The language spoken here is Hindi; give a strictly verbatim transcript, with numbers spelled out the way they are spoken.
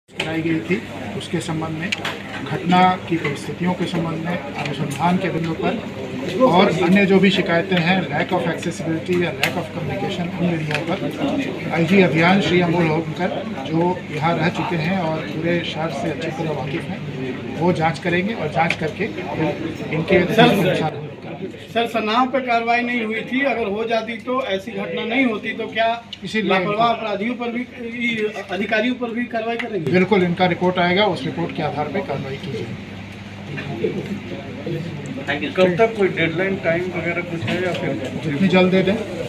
कराई गई थी उसके संबंध में, घटना की परिस्थितियों के संबंध में, अनुसंधान के बिंदु पर और अन्य जो भी शिकायतें हैं, लैक ऑफ एक्सेसिबिलिटी या लैक ऑफ कम्युनिकेशन, उन बिंदुओं पर आईजी अभियान श्री अमोल होमकर जो यहाँ रह चुके हैं और पूरे शहर से अच्छी तरह वाकिफ हैं, वो जांच करेंगे और जांच करके इनके अनुसार। सर, सनाह पे कार्रवाई नहीं हुई थी, अगर हो जाती तो ऐसी घटना नहीं होती, तो क्या इसी लापरवाह अपराधियों पर भी, अधिकारियों पर भी कार्रवाई करेंगे? बिल्कुल, इनका रिपोर्ट आएगा, उस रिपोर्ट के आधार पर कार्रवाई की जाएगी। कब तक कोई डेडलाइन टाइम वगैरह कुछ है या फिर जितनी जल्द दे दें।